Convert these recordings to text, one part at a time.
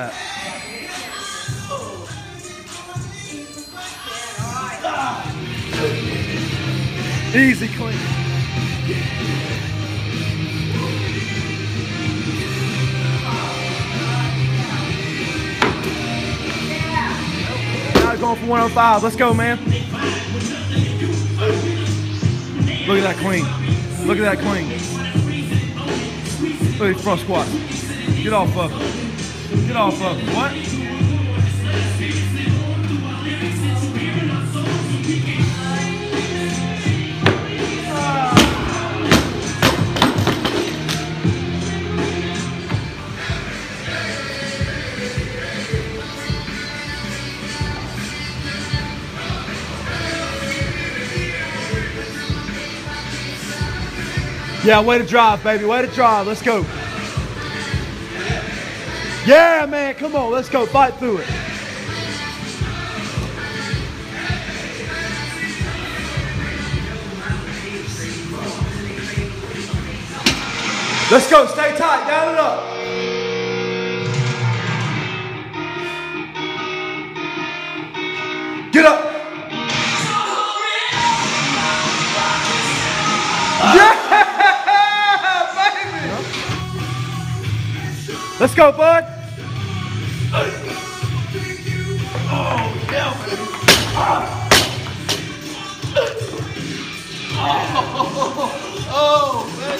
that. Easy clean. Now going for 105. Let's go, man. Look at that clean. Look at that clean. Look at the front squat. Get off of it. Get off of it. What? Yeah, way to drive, baby. Way to drive. Let's go. Yeah, man. Come on. Let's go. Fight through it. Let's go. Stay tight. Down it up. Get up. Yeah! Let's go, bud. Oh, yeah. Oh, man.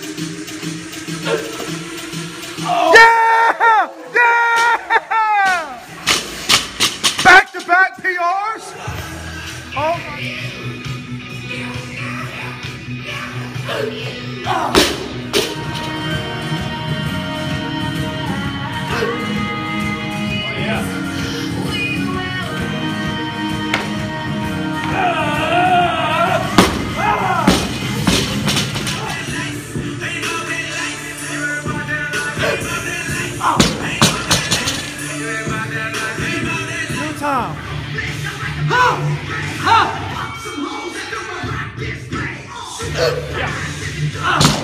Yeah! Yeah! Back-to-back PRs. Oh, my God. Time. Ha! Ha!